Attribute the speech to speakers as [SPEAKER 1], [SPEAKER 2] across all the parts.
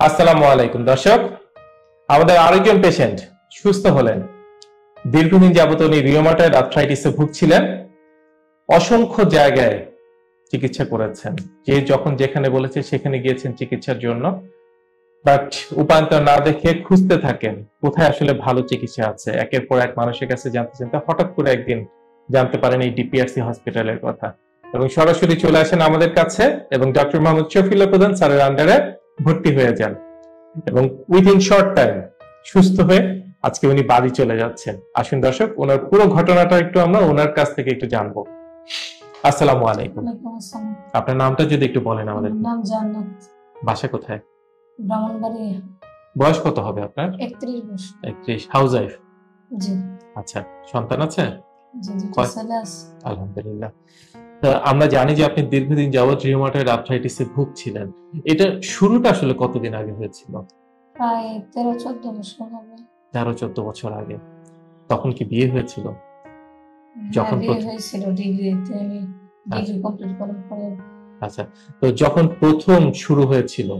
[SPEAKER 1] আসসালামু আলাইকুম দর্শক, আমাদের আরেকজন পেশেন্ট সুস্থ হলেন। দীর্ঘদিন যাবত উনি রিউমাটয়েড আর্থ্রাইটিসে ভুগছিলেন। অসংখ্য জায়গায় চিকিৎসা করেছেন, যে যখন যেখানে বলেছে সেখানে গিয়েছেন চিকিৎসার জন্য, বাট উপায়ন্তর না দেখে খুঁজতে থাকেন কোথায় আসলে ভালো চিকিৎসা আছে। একের পর এক মানুষের কাছে জানতে জানতে হঠাৎ করে একদিন জানতে পারেন এই ডিপিআরসি হসপিটালের কথা, এবং সরাসরি চলে আসেন আমাদের কাছে এবং ডক্টর মোহাম্মদ শফিউল্লাহ প্রধান স্যারের আন্ডারে ভর্তি হয়ে যান, এবং উইদিন শর্ট টাইম সুস্থ হয়ে আজকে উনি বাড়ি চলে যাচ্ছেন। আসুন দর্শক, ওনার পুরো ঘটনাটা একটু আমরা ওনার কাছ থেকে একটু জানবো। আসসালামু আলাইকুম। আপনার নামটা যদি একটু বলেন আমাদের।
[SPEAKER 2] নাম জান্নাত।
[SPEAKER 1] বাসা কোথায়?
[SPEAKER 2] ব্রাহ্মণবাড়িয়া।
[SPEAKER 1] বয়স কত হবে আপনার?
[SPEAKER 2] 31 বছর।
[SPEAKER 1] 31। Housewife?
[SPEAKER 2] জি।
[SPEAKER 1] আচ্ছা, সন্তান আছে?
[SPEAKER 2] জি, ছেলে আছে।
[SPEAKER 1] আলহামদুলিল্লাহ। আমরা জানি যে আপনি দীর্ঘদিন যাবত রিউমাটয়েড আর্থ্রাইটিসে ভুগছিলেন। এটা শুরুটা আসলে কতদিন আগে হয়েছিল?
[SPEAKER 2] প্রায় 13-14 বছর হবে।
[SPEAKER 1] 13-14 বছর আগে। তখন কি বিয়ে হয়েছিল?
[SPEAKER 2] যখন বিয়ে হয়েছিল ডিগ্রিতে, আমি ডিগ্রি কমপ্লিট করার পরে।
[SPEAKER 1] আচ্ছা, তো যখন প্রথম শুরু হয়েছিল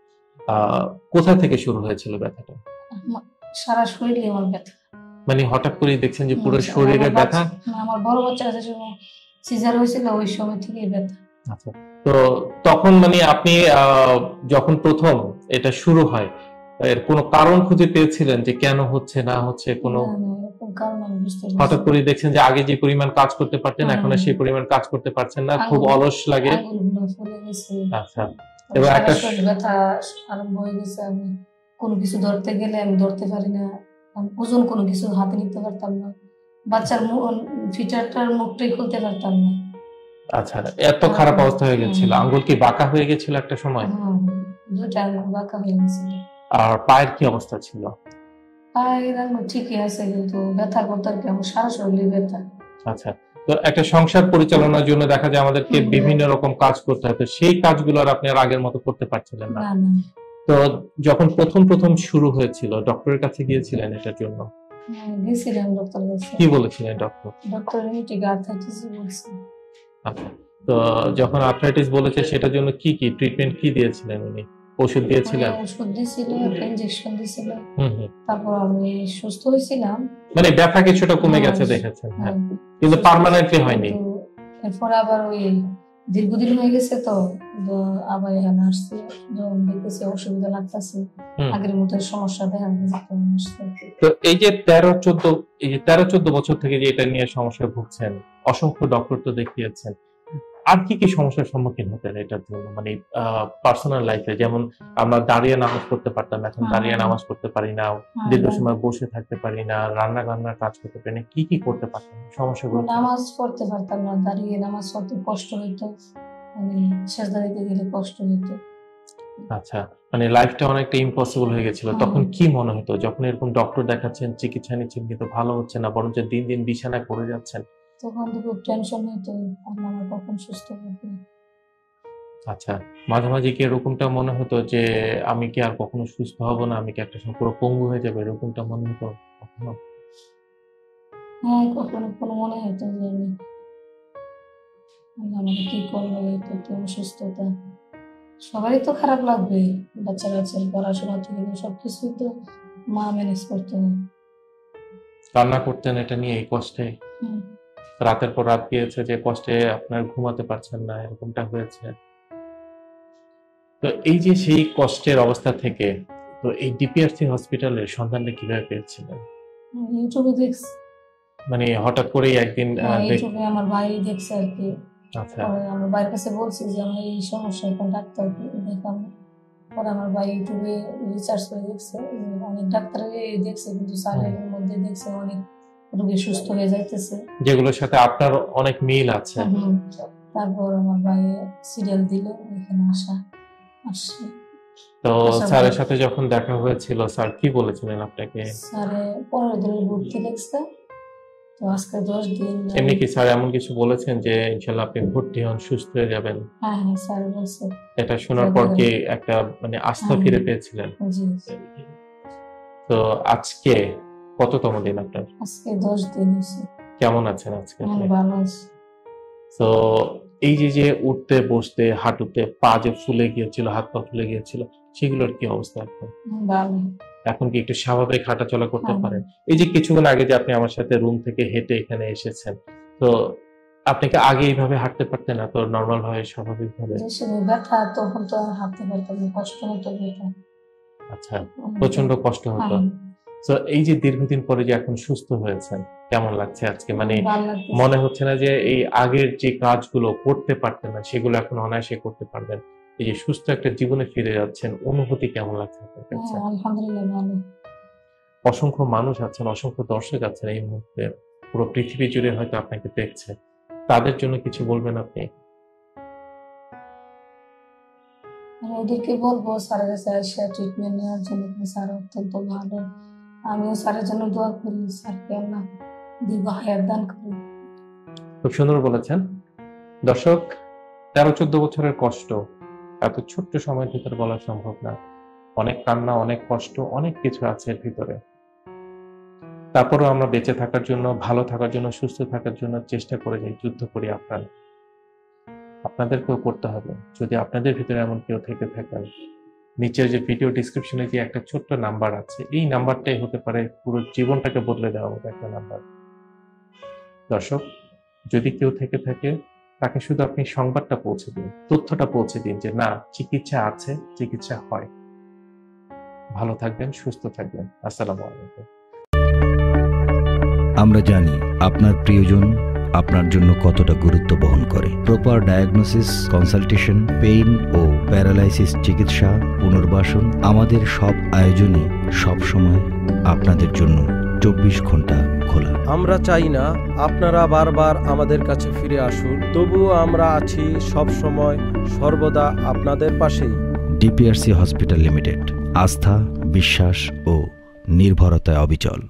[SPEAKER 1] কোথা থেকে শুরু হয়েছিল ব্যথাটা?
[SPEAKER 2] সারা শরীরে আমার ব্যথা।
[SPEAKER 1] মানে হঠাৎ করে দেখছেন যে পুরো শরীরে ব্যথা?
[SPEAKER 2] আমার বড় বাচ্চা আছে, সময় সিজার হয়েছিল, ওই সময় থেকেই ব্যথা।
[SPEAKER 1] আচ্ছা, তো তখন মানে আপনি যখন প্রথম এটা শুরু হয়, এর কোনো কারণ খুঁজে পেয়েছিলেন যে কেন হচ্ছে না হচ্ছে? কোনো
[SPEAKER 2] কারণ আমি বুঝতে পারছি।
[SPEAKER 1] হঠাৎ করে দেখছেন যে আগে যে পরিমাণ কাজ করতে পারতেন এখন আর সেই পরিমাণ কাজ করতে পারছেন না, খুব অলস লাগে? আচ্ছা, এবং একটা
[SPEAKER 2] ব্যথা আরম্ভ হয়ে গেছে। আমি কোনো কিছু ধরতে গেলে আমি ধরতে পারি না, ওজন কোনো কিছু হাতে নিতে পারতাম না, বাচ্চার ফিটারটার মুখটাই খুলতে পারতাম না।
[SPEAKER 1] আচ্ছা, এত খারাপ অবস্থা হয়ে গেছিল? আঙ্গুল কি বাঁকা হয়ে গেছিল একটা সময়?
[SPEAKER 2] দুইটা আঙ্গুল বাঁকা হয়ে গেছিল।
[SPEAKER 1] আর পায়ের কি অবস্থা ছিল?
[SPEAKER 2] পায়ের আঙ্গুল ঠিকই আছে, কিন্তু ব্যথা করতে আর কি, আমার সারা শরীরে ব্যথা।
[SPEAKER 1] আচ্ছা, তো একটা সংসার পরিচালনার জন্য দেখা যায় আমাদেরকে বিভিন্ন রকম কাজ করতে হয়, তো সেই কাজগুলো আর আপনি আর আগের মতো করতে পারছিলেন না। তো যখন প্রথম শুরু হয়েছিল ডক্টরের কাছে গিয়েছিলেন এটার জন্য?
[SPEAKER 2] গেছিলাম ডক্টর কাছে।
[SPEAKER 1] কি বলেছিলেন ডক্টর?
[SPEAKER 2] ডক্টর রিউমেটিক আর্থ্রাইটিস বলছে।
[SPEAKER 1] আচ্ছা, তো যখন আর্থ্রাইটিস বলেছে সেটার জন্য কি কি ট্রিটমেন্ট কি দিয়েছিলেন উনি? ওষুধ দিয়েছিলেন?
[SPEAKER 2] ওষুধ দিয়েছিল, একটা ইনজেকশন দিয়েছিল। তারপর আমি সুস্থ হয়েছিলাম, মানে
[SPEAKER 1] ব্যথা কিছুটা কমে গেছে দেখেছেন, হ্যাঁ, কিন্তু পার্মানেন্টলি হয়নি।
[SPEAKER 2] এরপর আবার ওই দীর্ঘদিন হয়ে গেছে, তো আবার এখানে আসছি, যখন দেখতেছি অসুবিধা লাগতেছে, আগের মতো সমস্যা দেখা যাচ্ছে।
[SPEAKER 1] তো এই যে 13-14 বছর থেকে যে এটা নিয়ে সমস্যা ভুগছেন, অসংখ্য ডক্টর তো দেখিয়েছেন, আর কি কি সমস্যার সম্মুখীন হতেন এটার জন্য? মানে পার্সোনাল লাইফে, যেমন আমরা দাঁড়িয়ে নামাজ পড়তে পারতাম, এখন দাঁড়িয়ে নামাজ পড়তে পারি না, দীর্ঘ সময় বসে থাকতে পারি না, রান্নার কাজ করতে পারি না, কি কি করতে পারতাম? সমস্যাগুলো?
[SPEAKER 2] নামাজ পড়তে পারতাম না, দাঁড়িয়ে নামাজ পড়তে কষ্ট হইতো, মানে সেজদা দিতে গেলে কষ্ট হইতো।
[SPEAKER 1] আচ্ছা, মানে লাইফটা অনেকটা ইম্পসিবল হয়ে গেছিল। তখন কি মনে হতো যখন এরকম ডক্টর দেখাচ্ছেন, চিকিৎসা নিচ্ছেন, কিন্তু ভালো হচ্ছে না, বরঞ্চ দিন দিন বিছানায় পড়ে যাচ্ছেন?
[SPEAKER 2] তখন তো খুব টেনশন হইতো, আমার কখন সুস্থ হবে।
[SPEAKER 1] আচ্ছা, মাঝে মাঝে কি এরকমটা মনে হতো যে আমি কি আর কখনো সুস্থ হব না, আমি কি একটা সময় পুরো পঙ্গু হয়ে যাবে, এরকমটা মনে হতো কখনো?
[SPEAKER 2] হ্যাঁ, কখনো কোনো মনে হতো যে আমি কি করবো, একটু অসুস্থতা, সবারই তো খারাপ লাগবে, বাচ্চা কাচ্চার পড়াশোনা থেকে সবকিছুই তো মা ম্যানেজ করতে হয়।
[SPEAKER 1] কান্না করতেন এটা নিয়ে, এই কষ্টে? রাতের পর রাত গিয়েছে যে কষ্টে আপনার ঘুমাতে পারছেন না, এরকমটা হয়েছে? তো এই যে সেই কষ্টের অবস্থা থেকে তো এই ডিপিআরসি হসপিটালের সন্ধানটা কিভাবে পেয়েছিলেন?
[SPEAKER 2] ইউটিউবে দেখছি,
[SPEAKER 1] মানে হঠাৎ করেই একদিন
[SPEAKER 2] ইউটিউবে আমার ভাই দেখছে আর কি।
[SPEAKER 1] আচ্ছা,
[SPEAKER 2] আমার ভাইয়ের কাছে বলছি যে আমার এই সমস্যা, এখন ডাক্তারকে দেখাম। পরে আমার ভাই ইউটিউবে রিসার্চ করে দেখছে, অনেক ডাক্তারই দেখছে, কিন্তু স্যারের মধ্যে দেখছে অনেক রোগী সুস্থ হয়ে যাইতেছে, যেগুলোর সাথে আপনার অনেক মিল আছে। তারপর আমার ভাই সিরিয়াল দিল, এখানে আসছে।
[SPEAKER 1] তো স্যারের সাথে যখন দেখা হয়েছিল, স্যার কি বলেছিলেন আপনাকে?
[SPEAKER 2] স্যারে 15 দিনের ভর্তি লিখছে, তো আজকে 10 দিন।
[SPEAKER 1] এমনি কি স্যার এমন কিছু বলেছেন যে ইনশাআল্লাহ আপনি ভর্তি হন, সুস্থ হয়ে যাবেন?
[SPEAKER 2] হ্যাঁ, স্যার বলছে।
[SPEAKER 1] এটা শোনার পর কি একটা মানে আস্থা ফিরে পেয়েছিলেন?
[SPEAKER 2] জি।
[SPEAKER 1] তো আজকে কততম দিন আপনার?
[SPEAKER 2] আজকে 10 দিন হয়েছে।
[SPEAKER 1] কেমন আছেন আজকে?
[SPEAKER 2] ভালো আছি।
[SPEAKER 1] তো এই যে উঠতে বসতে হাঁটুতে পা যে ফুলে গিয়েছিল, হাত পা ফুলে গিয়েছিল, সেগুলোর কি অবস্থা এখন?
[SPEAKER 2] ভালো।
[SPEAKER 1] এখন কি একটু স্বাভাবিক হাঁটাচলা করতে
[SPEAKER 2] হ্যাঁ।
[SPEAKER 1] পারেন? এই যে কিছুক্ষণ আগে যে আপনি আমার সাথে রুম থেকে হেঁটে এখানে এসেছেন, তো আপনি কি আগে এইভাবে হাঁটতে পারতেন না? তো নরমাল ভাবে স্বাভাবিক ভাবে?
[SPEAKER 2] যে সময় ব্যথা তখন তো আর হাঁটতে পারতাম না, কষ্ট হতো ব্যথা।
[SPEAKER 1] আচ্ছা, প্রচন্ড কষ্ট হতো।
[SPEAKER 2] হ্যাঁ,
[SPEAKER 1] তো এই যে দীর্ঘদিন পরে যে এখন সুস্থ হয়েছেন, কেমন লাগছে আজকে? মানে
[SPEAKER 2] ভালো লাগতেছে।
[SPEAKER 1] মনে হচ্ছে না যে এই আগের যে কাজগুলো করতে পারতেন না সেগুলো এখন অনায়াসে করতে পারবেন? এই যে সুস্থ একটা জীবনে ফিরে যাচ্ছেন, অনুভূতি কেমন লাগছে আপনার কাছে?
[SPEAKER 2] হ্যাঁ, আলহামদুলিল্লাহ ভালো।
[SPEAKER 1] অসংখ্য মানুষ আছেন, অসংখ্য দর্শক আছেন এই মুহূর্তে, পুরো পৃথিবী জুড়ে হয়তো আপনাকে দেখছে, তাদের জন্য কিছু বলবেন আপনি?
[SPEAKER 2] আমি ওদেরকে বলবো স্যারের কাছে এসে ট্রিটমেন্ট নেওয়ার জন্য, স্যার অত্যন্ত ভালো। আমিও স্যারের জন্য দোয়া করি, স্যারকে আল্লাহ দীর্ঘ হায়াত দান করি।
[SPEAKER 1] খুব সুন্দর বলেছেন। দর্শক, 13-14 বছরের কষ্ট এত ছোট্ট সময়ের ভিতরে বলা সম্ভব না। অনেক কান্না, অনেক কষ্ট, অনেক কিছু আছে এর ভিতরে। তারপরেও আমরা বেঁচে থাকার জন্য, ভালো থাকার জন্য, সুস্থ থাকার জন্য চেষ্টা করে যাই, যুদ্ধ করি আপ্রাণ। আপনাদেরকেও করতে হবে। যদি আপনাদের ভিতরে এমন কেউ থেকে থাকেন, নিচের যে ভিডিও ডিসক্রিপশনে যে একটা ছোট্ট নাম্বার আছে, এই নাম্বারটাই হতে পারে পুরো জীবনটাকে বদলে দেওয়ার মতো একটা নাম্বার। দর্শক, যদি কেউ থেকে থাকে, তাকে শুধু আপনি সংবাদটা পৌঁছে দিন, তথ্যটা পৌঁছে দিন যে না, চিকিৎসা আছে, চিকিৎসা হয়। ভালো থাকবেন, সুস্থ থাকবেন। আসসালামু আলাইকুম।
[SPEAKER 3] আমরা জানি আপনার প্রিয়জন আপনার জন্য কতটা গুরুত্ব বহন করে। প্রপার ডায়াগনোসিস, কনসালটেশন, পেইন ও প্যারালাইসিস চিকিৎসা, পুনর্বাসন, আমাদের সব আয়োজনই সবসময় আপনাদের জন্য 24 ঘন্টা খোলা।
[SPEAKER 4] আমরা চাই না আপনারা বারবার আমাদের কাছে ফিরে আসুন, তবুও আমরা আছি সব সময় সর্বদা আপনাদের পাশেই।
[SPEAKER 3] ডিপিআরসি হসপিটাল লিমিটেড, আস্থা, বিশ্বাস ও নির্ভরতায় অবিচল।